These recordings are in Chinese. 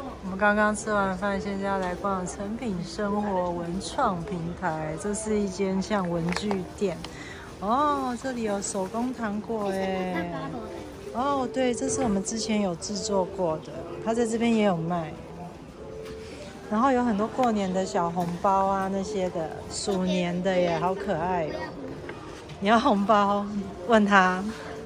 我们刚刚吃完饭，现在要来逛诚品生活文创平台。这是一间像文具店哦，这里有手工糖果哎。哦，对，这是我们之前有制作过的，它在这边也有卖。然后有很多过年的小红包啊，那些的，鼠年的耶，好可爱哦。你要红包？问他。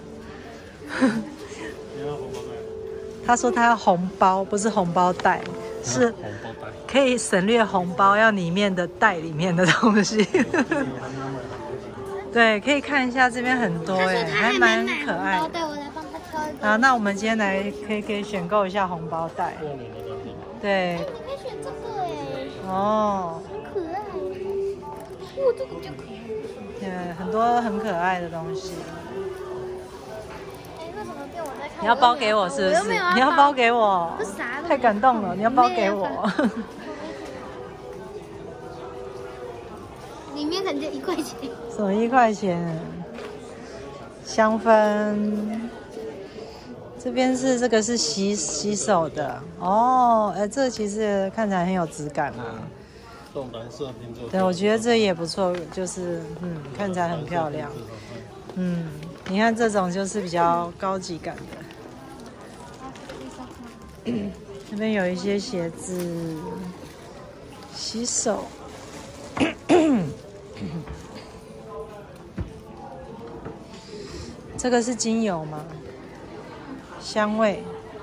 他说他要红包，不是红包袋，是红包袋， 可以省略红包，要里面的袋里面的东西。对，可以看一下这边很多哎，还蛮可爱的。好，那我们今天来可以选购一下红包袋。对。 你可以选这个哎。 哦。 很可爱。哇，这个比较可爱。 对，很多很可爱的东西。 哎，为什么变我在看？ 你要包给我是不是？你要包给我？ 这啥？ 太感动了，你要包给我。 里面可能就1块钱。 什么1块钱？香氛。这边是这个是洗手的哦，这其实看起来很有质感啊。 用蓝色拼做。 对，我觉得这也不错，就是看起来很漂亮。你看这种就是比较高级感的。这边有一些鞋子，洗手。这个是精油吗？香味，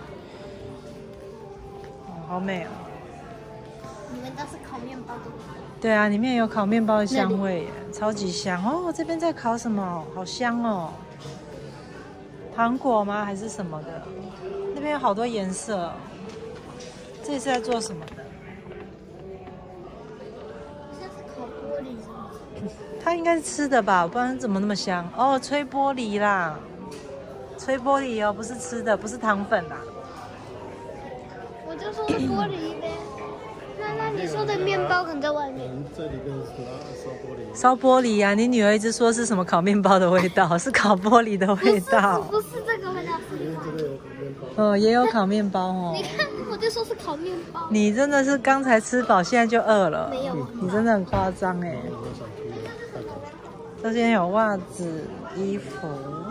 好美哦！ 你们都是烤面包的。 对啊，里面有烤面包的香味耶，超级香哦！这边在烤什么？好香哦！糖果吗？还是什么的？那边有好多颜色。这是在做什么的？ 像是烤玻璃是吗？ 它应该是吃的吧，不然怎么那么香？哦，吹玻璃啦，吹玻璃哦，不是吃的，不是糖粉啦。 我就说是玻璃呗。那你说的面包可能在外面。 这里跟烧玻璃。 烧玻璃啊！你女儿一直说是什么烤面包的味道，是烤玻璃的味道。 不是这个味道，是这边有烤面包。 哦，也有烤面包哦。 你看，我就说是烤面包。 你真的是刚才吃饱，现在就饿了。 没有。 你真的很夸张哎。这边有袜子、衣服。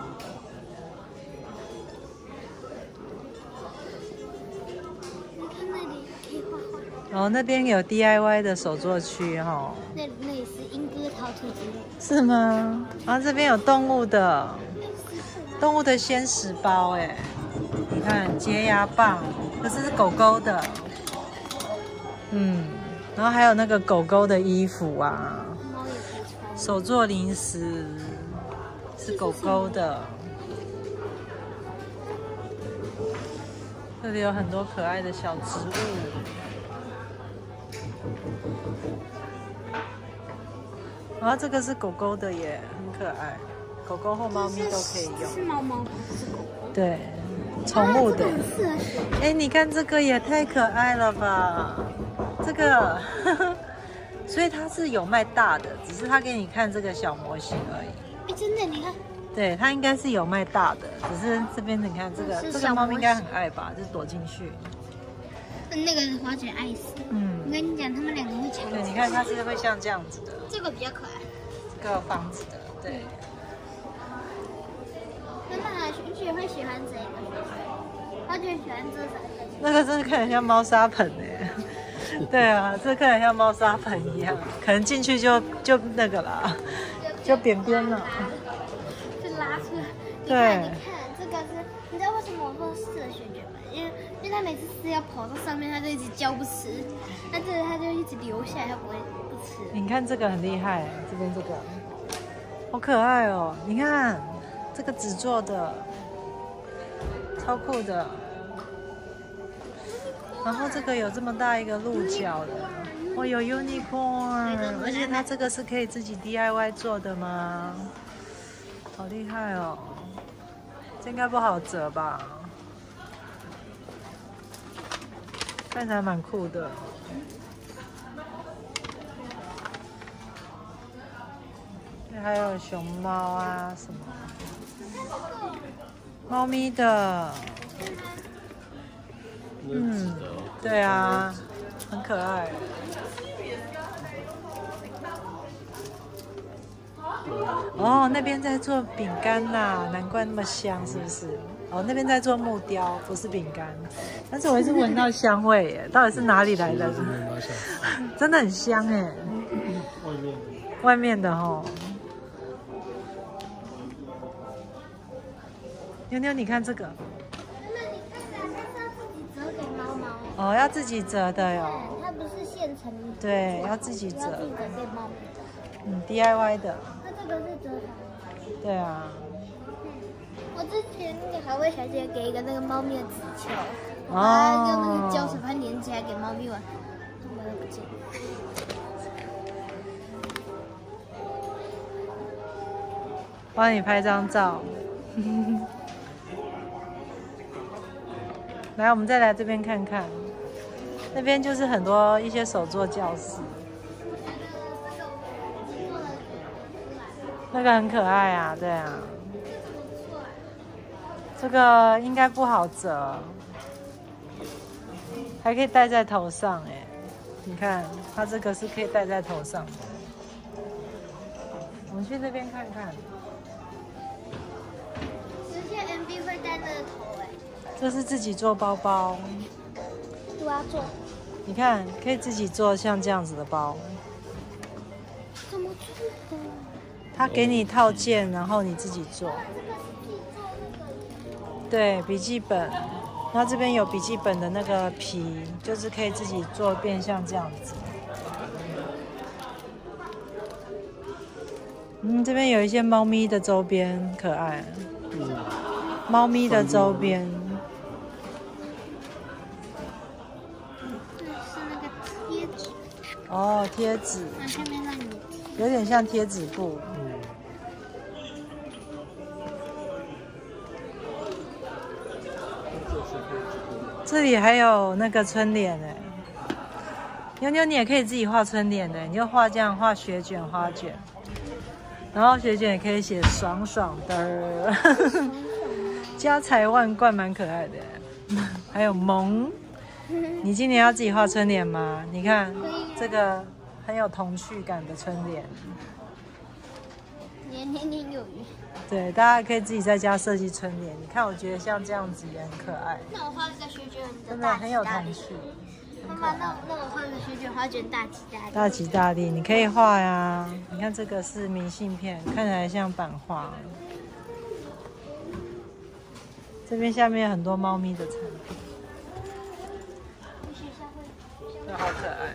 你看那里可以画画。 哦，那边有 DIY 的手作区哦。 那里是莺歌陶土之类。 是吗？然后这边有动物的鲜食包哎，你看洁牙棒，可是狗狗的。然后还有那个狗狗的衣服啊， 猫也可以穿。 手做零食是狗狗的。这里有很多可爱的小植物。然后这个是狗狗的耶，很可爱，狗狗或猫咪都可以用。 是猫猫，不是狗狗。 对，宠物的。 哎， 你看这个也太可爱了吧！这个，所以它是有卖大的，只是它给你看这个小模型而已。 哎，真的，你看。 对，它应该是有卖大的，只是这边你看这个猫咪应该很爱吧，就躲进去。 那个花卷爱死。我跟你讲，他们2个会抢。 对，你看它是会像这样子的。 这个比较可爱。 这个房子的，对。 那雪会喜欢谁的？花卷喜欢这啥？ 那个真的看起来像猫砂盆哎。对啊，这看起来像猫砂盆一样，可能进去就那个啦，就扁扁了。 就拉出来。 对。 你看这个是，你知道为什么我说适合雪卷吗？因为它每次吃要跑到上面，它就一直叫不吃，它就一直留下来，它不会不吃。 你看这个很厉害，这边这个好可爱哦！你看这个纸做的，超酷的。然后这个有这么大一个鹿角的，哦，有 unicorn， 而且它这个是可以自己 DIY 做的吗？好厉害哦！这应该不好折吧？看起来蛮酷的。还有熊猫啊什么，猫咪的， 对啊，很可爱。哦，那边在做饼干啦，难怪那么香，是不是？哦，那边在做木雕，不是饼干。但是我一直闻到香味耶，到底是哪里来的？真的很香哎。外面的哦。妞妞，你看这个。哦，要自己折的哟。 它不是现成的。 对，要自己折。 要自己折给猫咪。 DIY 的。 它这个是折法。 对啊。 我之前那个海味小姐给一个那个猫咪的纸球，它用那个胶水把它粘起来给猫咪玩，后来不见了。 帮你拍张照。来，我们再来这边看看，那边就是很多一些手作教室。那个很可爱啊，对啊。这个应该不好折，还可以戴在头上哎。你看，它这个是可以戴在头上的。我们去那边看看。 有些 MV 会戴那个头哎。 这是自己做包包。 我要做。 你看，可以自己做像这样子的包。 怎么做的？ 他给你套件，然后你自己做。对，笔记本。那这边有笔记本的那个皮，就是可以自己做变像这样子。这边有一些猫咪的周边，可爱。猫咪的周边。 是那个贴纸。 哦，贴纸。 那下面让你。 有点像贴纸布。这里还有那个春联哎，妞妞你也可以自己画春联的，你就画这样画雪卷、花卷，然后雪卷也可以写爽爽的，家财万贯，蛮可爱的。还有萌，你今年要自己画春联吗？你看这个很有童趣感的春联， 年年有余。 对，大家可以自己在家设计春联。你看，我觉得像这样子也很可爱。 那我画一个雪卷的真的很有童趣。 妈妈，那我画个雪卷花卷大吉大利。 大吉大利，你可以画呀。你看这个是明信片，看起来像版画。这边下面很多猫咪的产品。这好可爱。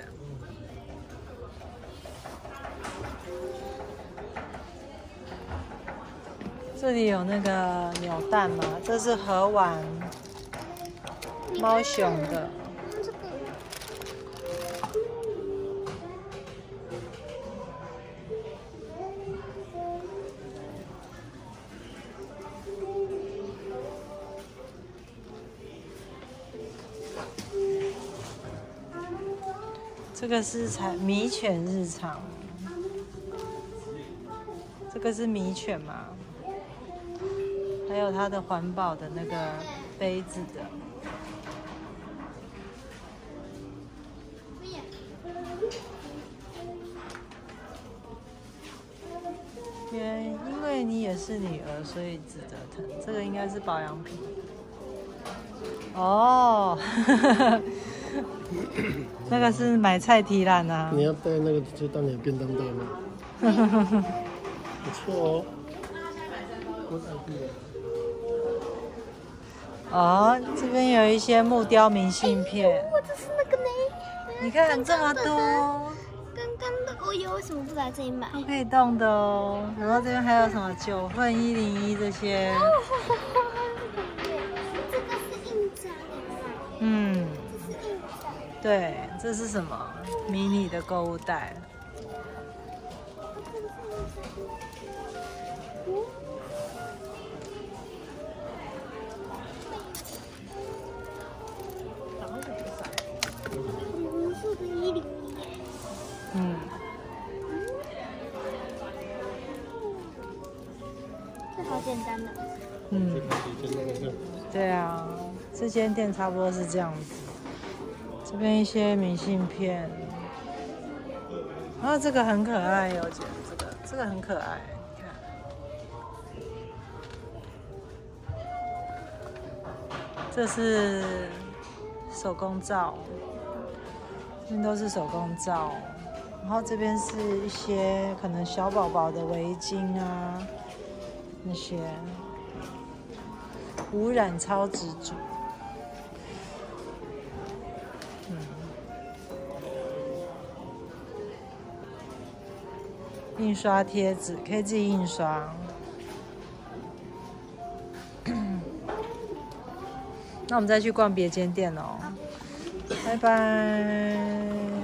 这里有那个扭蛋吗？这是盒玩猫熊的。这个是米犬日常，这个是米犬吗？还有它的环保的那个杯子的。因为你也是女儿，所以值得疼。这个应该是保养品。哦，那个是买菜提篮啊。 你要带那个就当你的便当袋吗？不错哦。 哦，这边有一些木雕明信片。 我这是那个呢。 你看这么多。 刚刚的我有，为什么不来这里买？ 都可以动的哦。然后这边还有什么9份101这些。 这个是印章。 嗯。 这是印章。 对，这是什么？迷你的购物袋。 这好简单的。 对啊，这间店差不多是这样子。 这边一些明信片，然后这个很可爱哦，我觉得这个很可爱，你看，这是手工皂，这边都是手工皂，然后这边是一些可能小宝宝的围巾啊，那些无染超直组。印刷贴纸可以自己印刷。那我们再去逛别间店哦，拜拜。